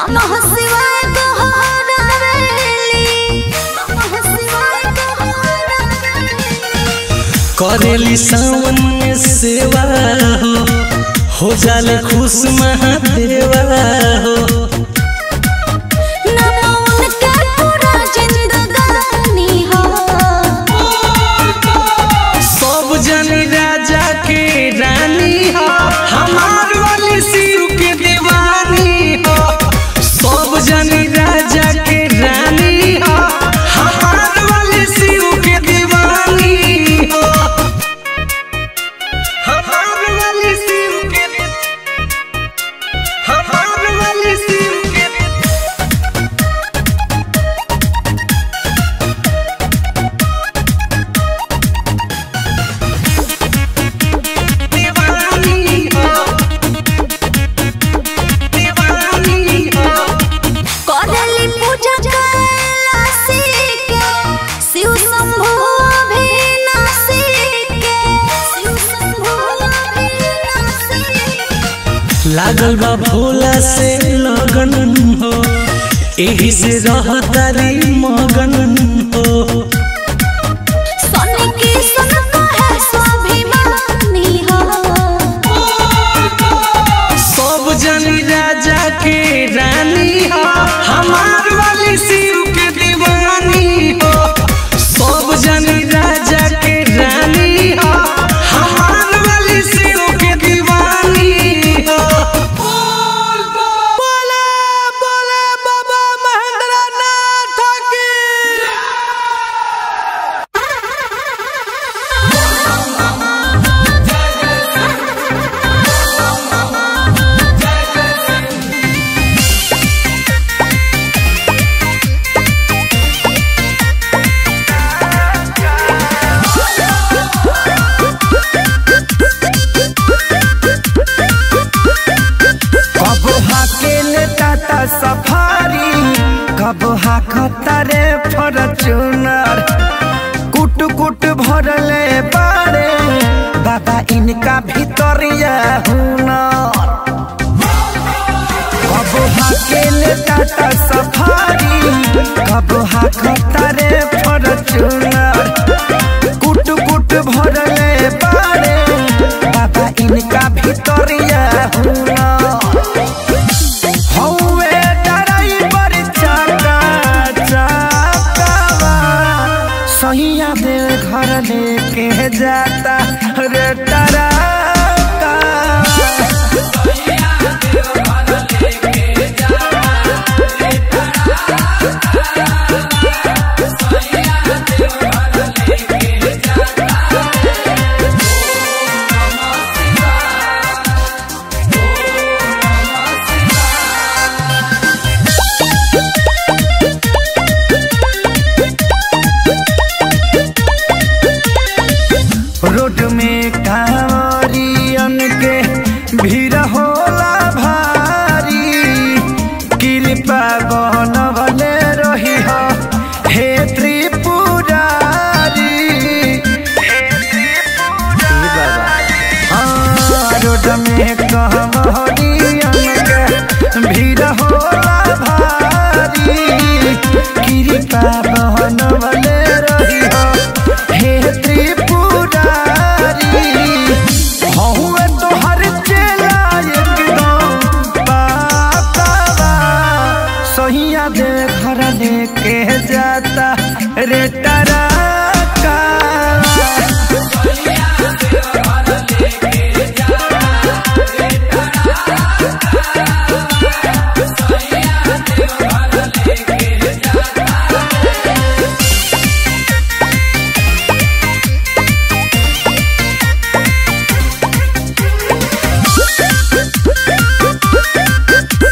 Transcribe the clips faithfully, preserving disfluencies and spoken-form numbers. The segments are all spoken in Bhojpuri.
नमः शिवाय दोहरावेली नमः शिवाय दोहरावेली करेली सावन में सेवा हो हो जाले खुश महादेवा हो सब जनी राजा के रानी हो हमार वाली शिव के दीवानी हो सब जनी राजा के रानी हो हमार वाली शिव के दीवानी हो हमार वाली शिव के हमार वाली शिव के लागल बा भोला से लगन हो एही से रहतारी मगन हो सोने की सन को है स्वाभिमानी हो सब जनी राजा के रानी हो हमार वाली शिव के दीवानी हो सब जनी राजा के रानी हो हमार वाली शिव के दीवानी हो सफारी कब हाकतरे फॉर्च्यूनर कुट कुट भरले बारे बाबा इनका भीतरिया हुनर कब हाकेले टाटा सफारी कब हाकतरे फॉर्च्यूनर कुट कुट भरले बारे बाबा इनका भीतरिया हुनर घर लेके जाता रे तारा रोड में कांवरियन के भीड़ होला भारी कृपा बनवले रही हो हे त्रिपुरारी हे त्रिपुरारी रोड में कांवरियन के भीड़ होला भारी कृपा बनवले रही हो हे घर लेके जाता रे तारा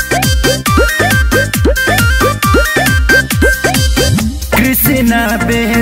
कृष्णा बे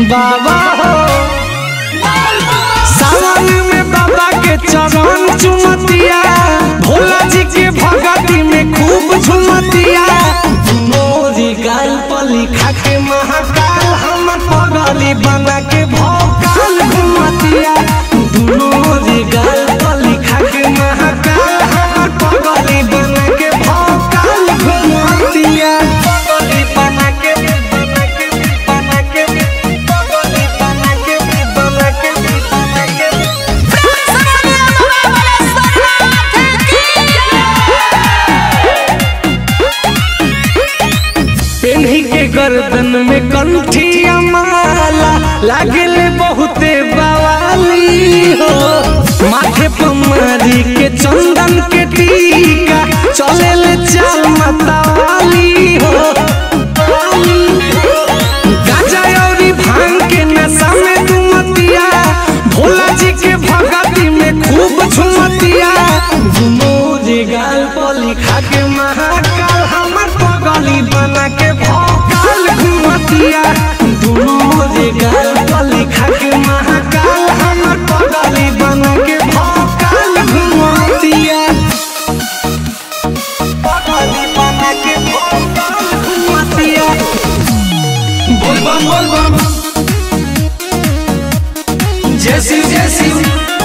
बाबा हो सावन में बाबा के चरण चुमतिया भोला जी के भगती में खूब झुमतिया मोरी गाल पली खा के महाकाल हमर पगली बना के भौकाल घुमतिया मोरी गाल पली खा के महाकाल हमर पगली बना के भौकाल घुमतिया पगली बना के बना के बना के पगली बना के बना के बना के पेन्ही के गर्दन में कंठिया माला लागल बहुते बवाली हो माथे पर मारी के चंदन के टीका चले चाल मतवाली हो गाजा और भांग के नशा में दुमतिया भोला जी के भगती में खूब झुमतिया मोरे गाल पली खा के महाकाल हमर पगली बना के भौकाल घुमतिया मोरे गाल पली खा के महाकाल हमर पगली बना के भौकाल घुमतिया पगली बना के भौकाल घुमतिया बोल बम बोल बम जय शिव जय शिव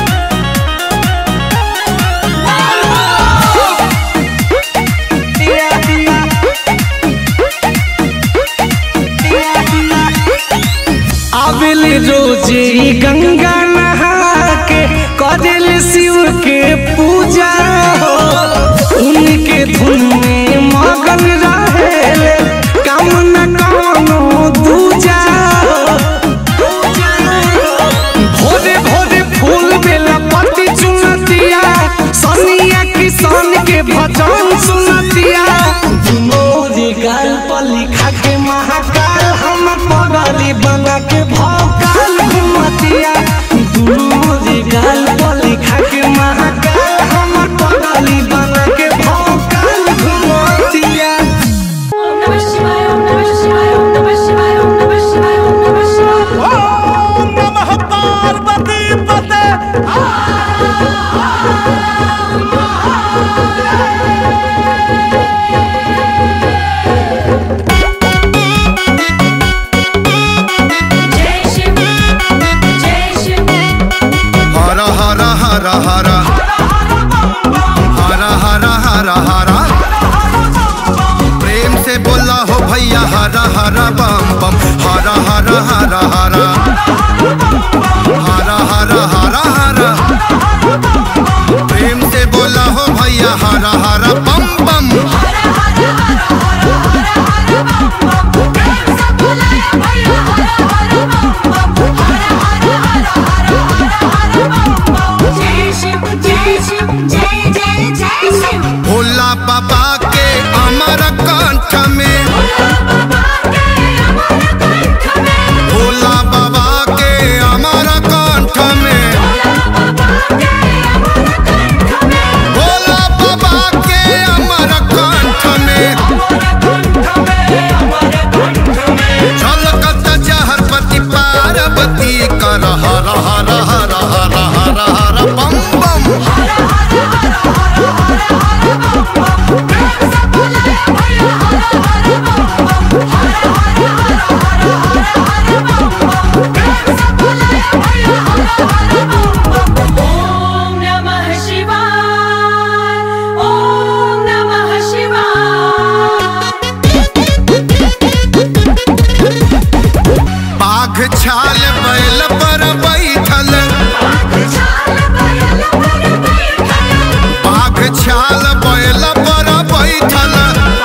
रोजे गंगा नहा के करेल शिव के पूजा हो उनके धुन में मगन रहे काम न कौनो दूजा भोरे भोरे फूल बेला पत्ती चुनतिया सनिया किसान के भजन सुनतिया मोरी गाल पली खा के महाकाल हमर पगली बना के भौकाल घुमतिया मोरी गाल पली खा के महाकाल हमर पगली बना के भौकाल घुमतिया ओम नमः शिवाय ओम नमः शिवाय ओम नमः शिवाय ओम नमः शिवाय ओम नमः शिवाय ओम नमः पार्वती पते हरा हरा बम बम हरा हरा हरा हरा हरा हरा हरा हरा प्रेम से बोला हो भैया हरा हरा बम बम भोला बाबा के अमर कंठ में भोला बाबा के अमर कंठ में भोला बाबा के अमर कंठ में झलकत जहरपति पार्वती कर हर हर हर हर हर हर बम बम ओम नमः शिवाय ओम नमः शिवाय बाघ छाल बैल पर बैठल बाघ छाल बैल पर बैठल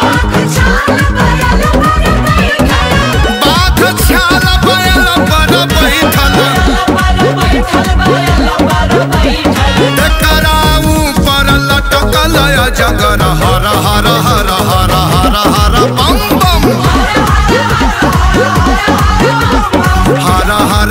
बाघ छाल बैल पर बैठल कराऊ पर लटकल जगर हर हर हर हर हर हर बम बम हर हर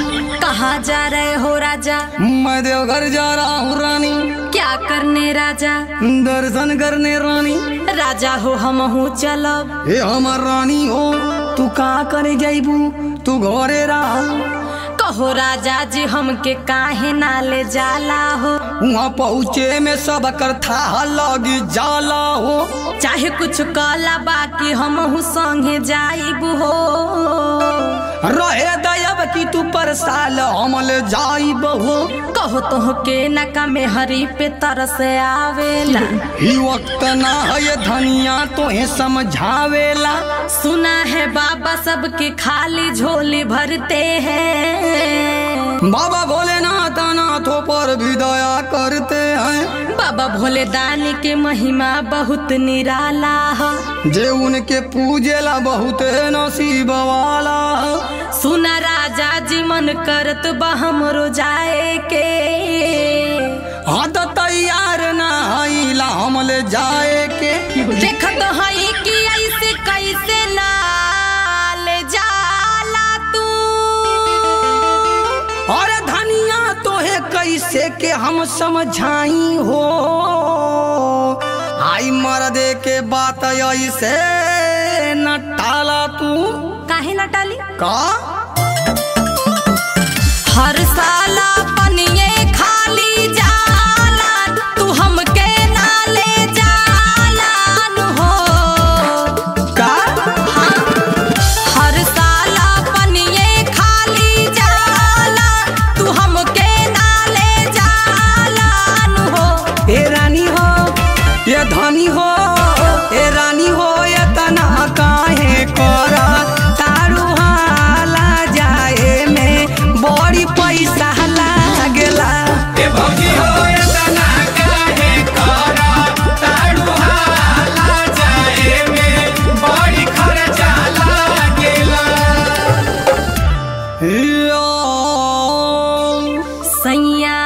कहाँ जा रहे हो राजा? मैं देवघर जा रहा हूँ रानी। क्या करने राजा? दर्शन करने रानी। राजा हो हम हूँ चलब। ए हमार रानी हो तू का करे जाइबू? तू घरे रहा। कहो राजा जी हमके काहे ना ले जाला हो? वहाँ पहुँचे में सब कर था लगी जाला हो। चाहे कुछ काला बाकी हम हूँ संगे जाइब हो। रहे दयब की तू पर साल हमल जाइब हो। कहो तो के नका में हरी पे तरस आवेला। ही वक्त ना है धनिया तो है समझावेला। सुना है बाबा सबके खाली झोली भरते हैं। बाबा भोलेनाथ नाथों पर भी दया करते हैं। बाबा भोले दानी के महिमा बहुत निराला है। जे उनके पूजेला बहुत नसीब वाला। सुना राजा जी मन करत बा हमरो जाए के। हाँ तो तैयार ना आइला हमले जाए के। देखत हई कि ऐसे कैसे ना ले जाला तू। और धनिया तो है कैसे के हम समझाई हो। आई मर्दे के बात ऐसे न टाला तू। काहे ना टाली? का हर साला पनिये खाली जाला तू हमके ना ले जाला नु हो। का हाँ। हर साला पनिये खाली जाला तू हमके ना ले जाला नु हो। ए रानी हो ये धनी हो ए रानी हो ये तना काहे करा तारू हाला जाए में बड़ी पैसा लागेला। ए भौजी हो ये तना काहे करा तारू हाला जाए में बड़ी खर्चा लागेला। यो सैया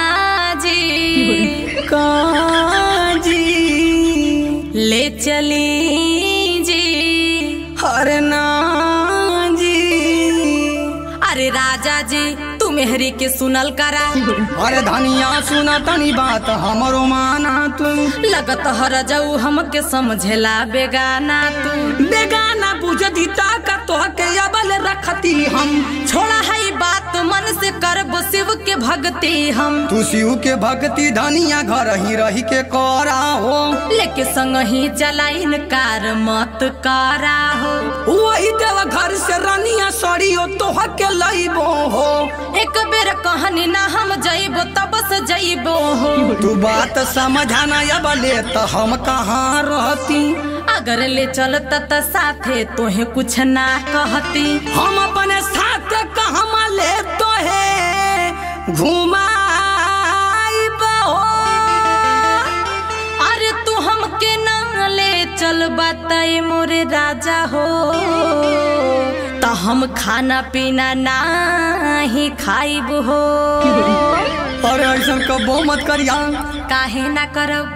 जी काजी ले चली जी। अरे ना जी। अरे राजा जी तू मेहरी के सुनल करा। अरे धनिया सुना तनी बात हमरो माना तू। लगत हर जाऊ हमके समझेला बेगाना तू। बेगाना बुझती ताका तोहके अबल रखती हम। छोड़ा है बात मन से करब शिव के भक्ति हम। तू शिव के भक्ति धनिया घर ही रही के करा हो। लेके संग ही चलाइन कार मत करा हो। वही देव घर से रनिया सड़ियो तोहके लइबो हो। एक बेर कहानी ना हम जइबो तब से जइबो हो। तू बात समझाना अबले तो हम कहाँ रहती। अगर ले चलत त साथे तोहे कुछ ना कहती। हम अपने साथ कहाँ ले तो है घुमाइब हो। अरे तू हमके ना ले चल बताई मोरे राजा हो। तो हम खाना पीना ना ही खाइब हो। अरे ऐसा कबो मत करिया। काहे ना करब?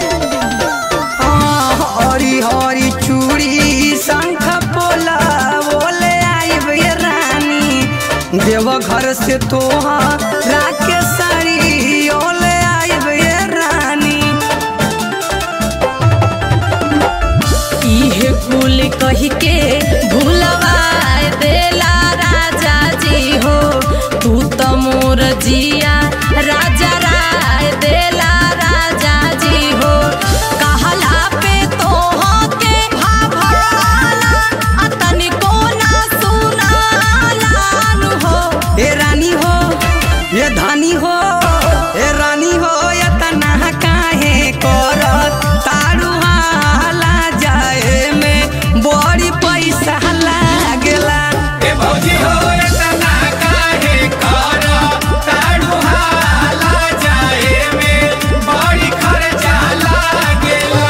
हरी हरी चूड़ी शंख बोला बोले आइब ये रानी। देव घर से तोहरा के साड़ी ओले आइब ये रानी। इहे कुल कही के भूलवा देला राजा जी हो। तू तो मोर जिया राजा राय देला राजा जी हो। कहला पे तोहके भाभाला अतनी को ना सुनाला नु हो। ए रानी हो ये धानी हो ए रानी हो ये तना काहे करत तारू हाला जाए में बड़ी पैसा लागेला। ए भौजी हो ये तना काहे करत तारू हाला जाए में बड़ी खर्चा लागेला।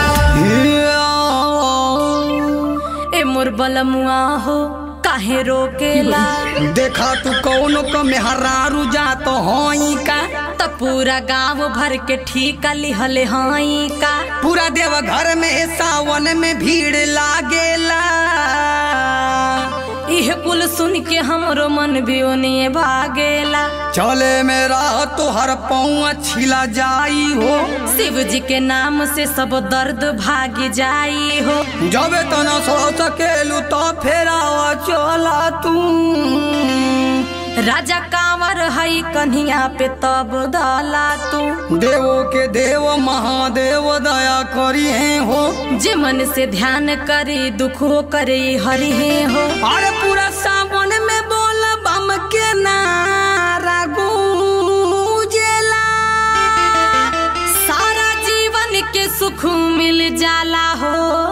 ए मोर बलमुआ हो काहे रोकेला। देखा तू कौनो को मेहरारू जात होई का। त पूरा गांव भर के ठीका लिहले हई का। पूरा देव घर में सावन में भीड़ लागेला। यह कुल सुन के हमरो मन भी ओनिए भागेला। चले मेरा तोहर पौआ छिला जाई हो, शिव जी के नाम से सब दर्द भाग जाई हो। जब तना सो सकेलू तो फेरा चला तू। राजा कांवर हई कन्हिया पे तब डाला तू। देवो के देव महादेव दया करी है हो, जे मन से ध्यान करे दुख हो करे हरि है हो। अरे पूरा सावन में बोल बम के नारा गूंजेला, सारा जीवन के सुख मिल जाला हो।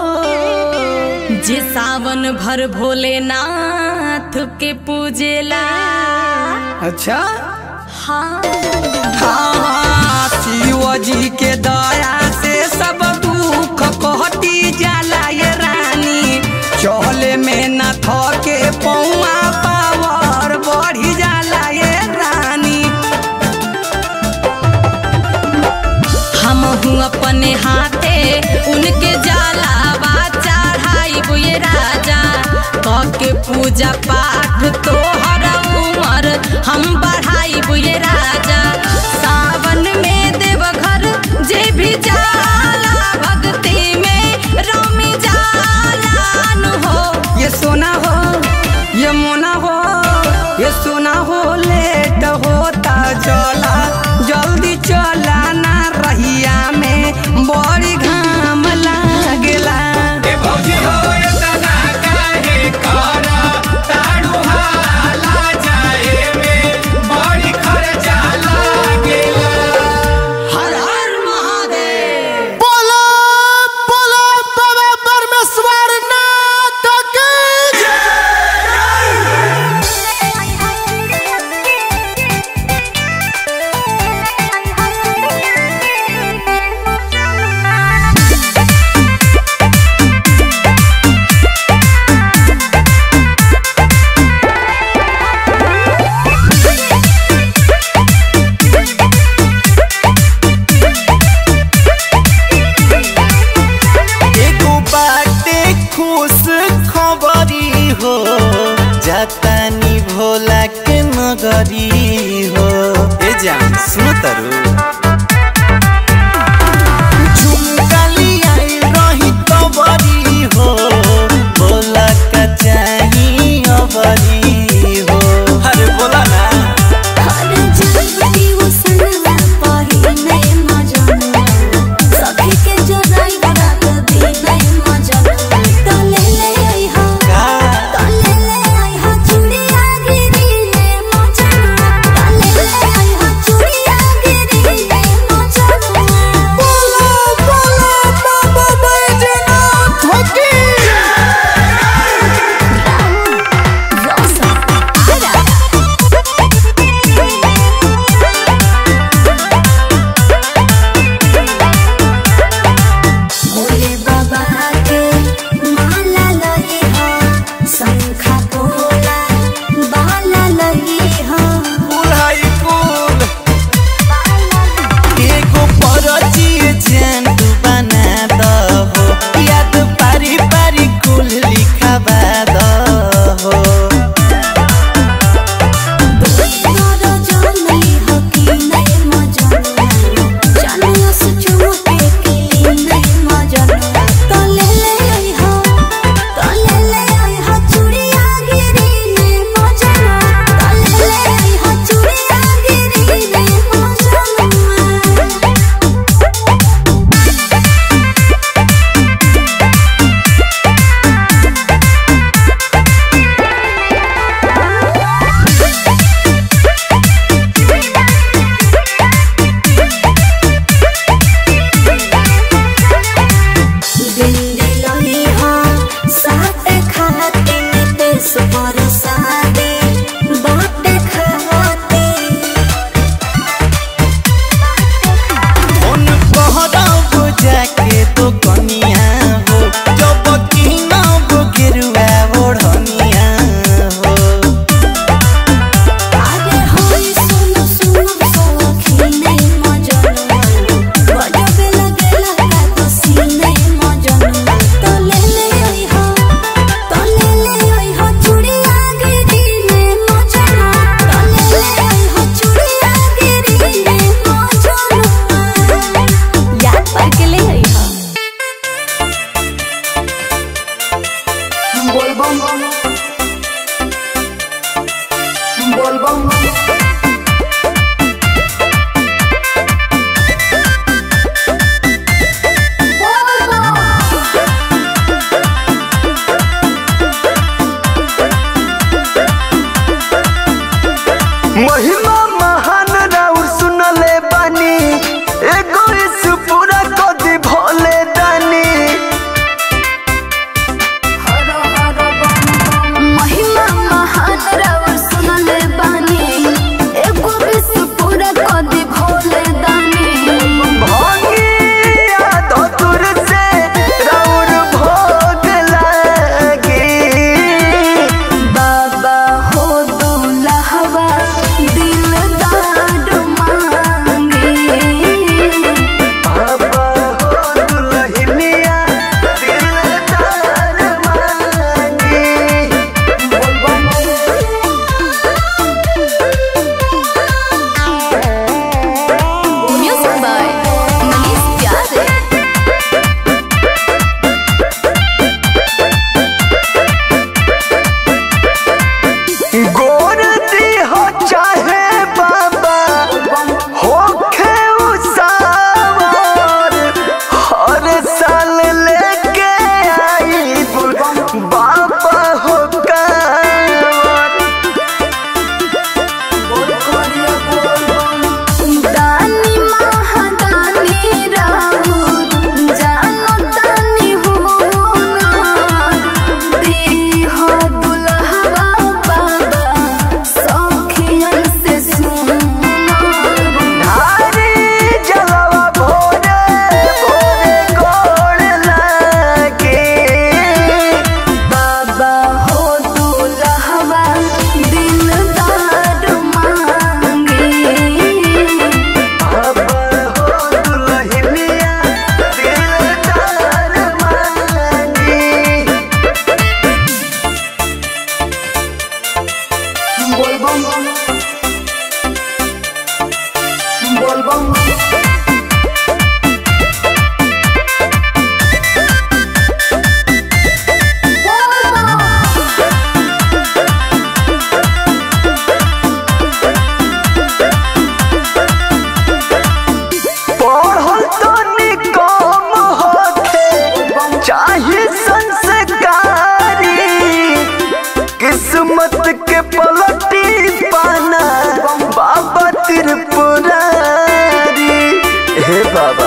जे सावन भर भोलेनाथ के पूजेला। अच्छा हाँ हाँ, शिव जी के दया से सब दुख कहती जाला ये रानी। चले में न थके पौआ पावर बढ़ी जाला ये रानी। हम हूँ अपने हाथे उनके जाला चढ़ाई बुए राजा। के पूजा पाठ तोहर उमर हम बढ़ाई बुए राजा। सावन में देवघर जे भी जाला भक्ति में रमी जाला हो। ये सोना हो ये मोना हो ये सोना हो, लेट होता चला जल्दी चला ना रहिया में बड़ी घाम लागेला। जातानी भोला के नगरी हो। ए जान सुनो तारू, झुमकाली आई रही तो बरी हो। भोला का चाही अबरी हो। अरे बोला ना चूड़िया गिरी महिमा महान राउर सुनले बानी एगो इस पूरा कदी भोले दानी महिमा महान राउर सुनले बानी एगो इस पूरा कदी भोले दानी भांगिया धतुर से राउर भोग लागे बाबा हो दुल्हवा दिलदार मांगे बाबा हो दुल्हनिया दिलदार मांगे म्यूजिक बाय मनीष प्यारे गोर दी हो चाहे बाबा होखे उसावर हर साल लेके आई बाबा हो कांवर दानी महादानी राउर जानो तानी हो दी हो दुल्हवा बाबा सखियन से सुनो धारी जलवा भोरे भोरे गोड़ लागे बाबा हो दुल्हवा दिलदार मांगे बाबा हो दुल्हनिया दिलदार मांगे बोल बम बोल बम पढ़ल तो निकम होखे चाहे संस्कारी किस्मत के पलटी पाना बाबा त्रिपुरारी हे बाबा